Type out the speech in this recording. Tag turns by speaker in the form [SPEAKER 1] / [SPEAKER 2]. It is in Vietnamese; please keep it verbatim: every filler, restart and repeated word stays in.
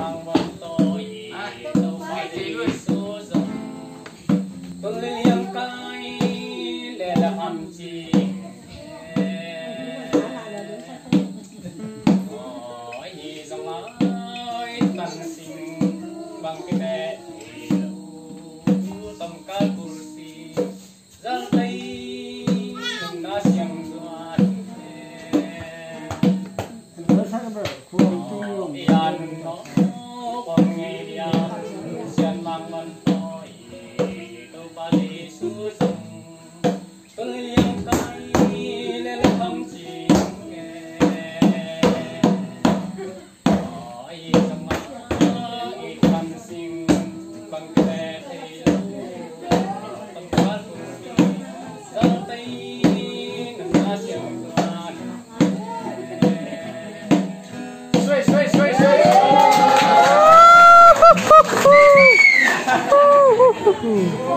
[SPEAKER 1] mang vần tôi đâu phải gì số dòng tôi liang cái để là hầm chi ôi dòng nói tận sinh bằng cái bè tâm ca kursi giang tây na siang duan yan nó bằng ngày dia sian mang man tôi đâu ba đi su sông tôi liang cái lên thăm chi ôi dòng nói tận sinh bằng cái bè tâm ca kursi giang tây na siang duan Sway, sway, sway, sway.